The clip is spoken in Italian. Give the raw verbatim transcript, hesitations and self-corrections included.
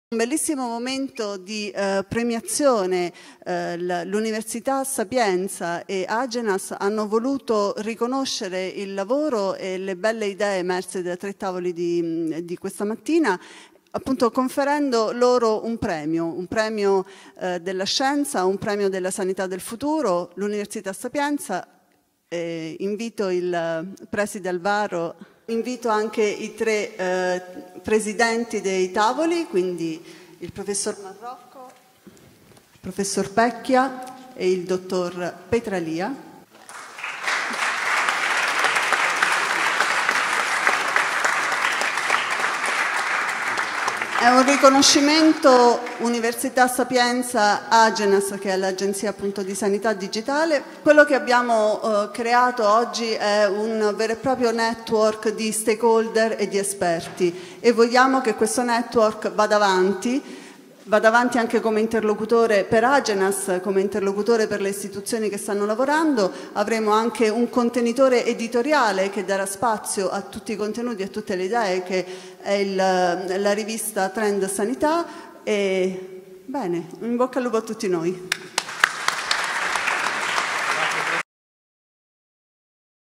Un bellissimo momento di eh, premiazione. eh, l'Università Sapienza e Agenas hanno voluto riconoscere il lavoro e le belle idee emerse dai tre tavoli di, di questa mattina, appunto conferendo loro un premio, un premio eh, della scienza, un premio della sanità del futuro. L'Università Sapienza, eh, invito il preside Alvaro, invito anche i tre eh, presidenti dei tavoli, quindi il professor Marrocco, il professor Pecchia e il dottor Petralia. È un riconoscimento Università Sapienza Agenas, che è l'agenzia appunto di sanità digitale. Quello che abbiamo eh, creato oggi è un vero e proprio network di stakeholder e di esperti e vogliamo che questo network vada avanti. Vado avanti anche come interlocutore per Agenas, come interlocutore per le istituzioni che stanno lavorando. Avremo anche un contenitore editoriale che darà spazio a tutti i contenuti e a tutte le idee, che è il, la rivista Trend Sanità. E bene, in bocca al lupo a tutti noi.